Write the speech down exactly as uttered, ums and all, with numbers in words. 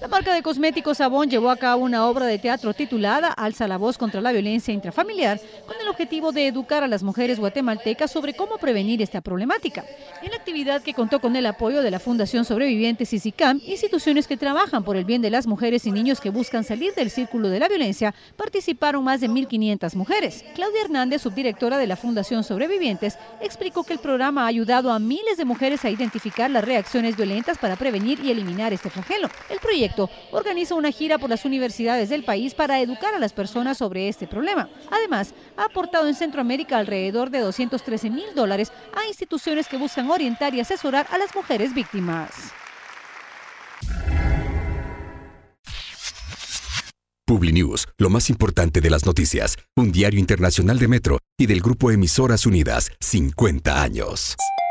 La marca de cosméticos Avon llevó a cabo una obra de teatro titulada Alza la voz contra la violencia intrafamiliar, con el objetivo de educar a las mujeres guatemaltecas sobre cómo prevenir esta problemática. En la actividad, que contó con el apoyo de la Fundación Sobrevivientes y SICAM, instituciones que trabajan por el bien de las mujeres y niños que buscan salir del círculo de la violencia, participaron más de mil quinientas mujeres. Claudia Hernández, subdirectora de la Fundación Sobrevivientes, explicó que el programa ha ayudado a miles de mujeres a identificar las reacciones violentas para prevenir y eliminar este flagelo. El proyecto organiza una gira por las universidades del país para educar a las personas sobre este problema. Además, ha aportado en Centroamérica alrededor de doscientos trece mil dólares a instituciones que buscan orientar y asesorar a las mujeres víctimas. Publinews, lo más importante de las noticias, un diario internacional de Metro y del Grupo Emisoras Unidas, cincuenta años.